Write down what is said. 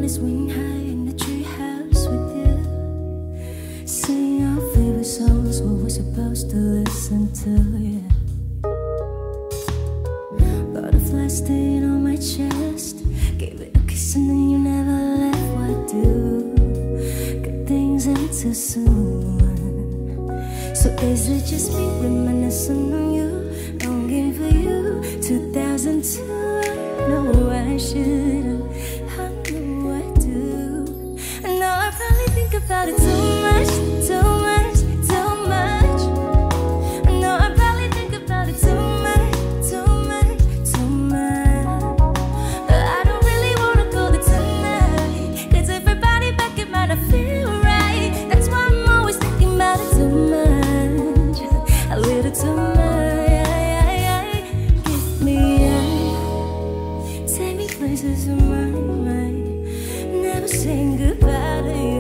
wanna swing high in the treehouse with you, sing our favorite songs, what we're supposed to listen to, yeah. Butterflies staying on my chest, gave it a kiss and then you never left. What do good things end too soon? So is it just me reminiscing on you, longing for you? 2002, I know I should've, I know I do. And now I probably think about it too much, too much, too much. And now I probably think about it too much, too much, too much. But I don't really wanna go there tonight, 'cause everybody back it might not feel right. That's why I'm always thinking about it too much, a little too much. Give me take me places in my mind, never saying goodbye to you.